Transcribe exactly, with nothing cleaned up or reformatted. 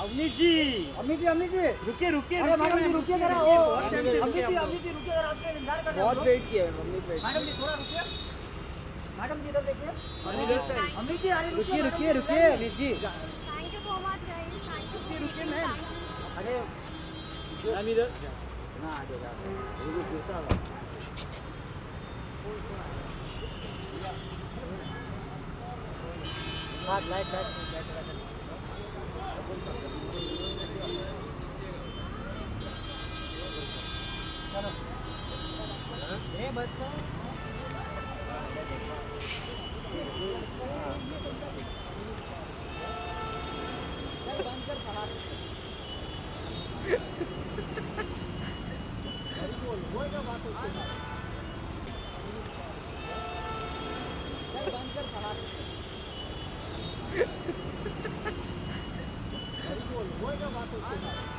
अवनीत जी अमित जी अमित जी रुकिए रुकिए अरे मैडम जी रुकिए जरा ओ बहुत टाइम से अमित रुके जी हम अमित जी रुकिए जरा आपने इंतजार कर रहे हैं बहुत वेट किया है मम्मी वेट मैडम जी थोड़ा रुकिए मैडम जी इधर देखिए लोग। अमित जी अरे रुकिए रुकिए रुकिए Avneet ji thank you so much guys thank you रुकिए मैम अरे मैम इधर ना आ जाएगा रुको गिरता है हाथ लाइट लाइट ए बच्चा बंद कर खड़ा वो क्या बात है बंद कर खड़ा वो क्या बात है